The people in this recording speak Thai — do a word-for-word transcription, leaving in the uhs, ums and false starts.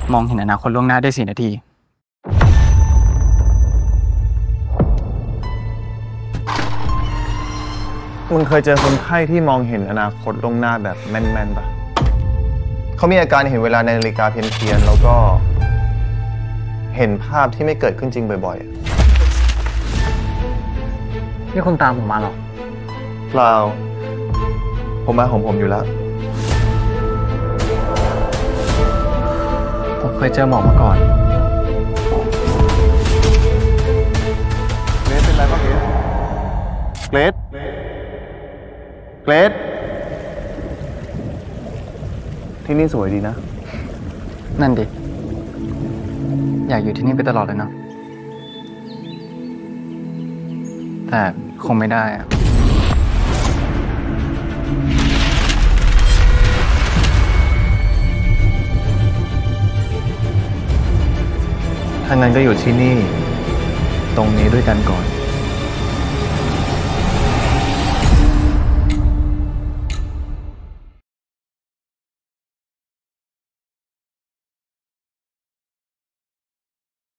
มองเห็นอนาคตล่วงหน้าได้สี่นาทีมึงเคยเจอคนไข้ที่มองเห็นอนาคตล่วงหน้าแบบแม่นๆปะเขามีอาการเห็นเวลาในนาฬิกาเพี้ยนๆแล้วก็เห็นภาพที่ไม่เกิดขึ้นจริงบ่อยๆนี่คุณตามผมมาหรอเปล่าผมมาของผมอยู่แล้วผมเคยเจอหมอมาก่อนเกรดเป็นไรบ้างเกรดเกรดที่นี่สวยดีนะนั่นดิอยากอยู่ที่นี่ไปตลอดเลยเนาะแต่คงไม่ได้อะถ้างั้นก็อยู่ที่นี่ตรงนี้ด้วยกันก่อน